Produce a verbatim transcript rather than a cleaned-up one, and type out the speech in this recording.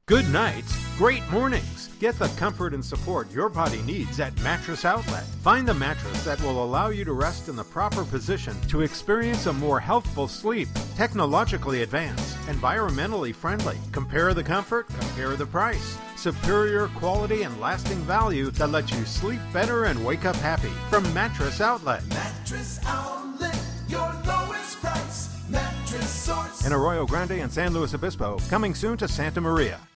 Good nights, great mornings. Get the comfort and support your body needs at Mattress Outlet. Find the mattress that will allow you to rest in the proper position to experience a more healthful sleep. Technologically advanced, environmentally friendly. Compare the comfort, compare the price. Superior quality and lasting value that lets you sleep better and wake up happy. From Mattress Outlet. Mattress Outlet, your lowest price. Mattress Source. In Arroyo Grande and San Luis Obispo. Coming soon to Santa Maria.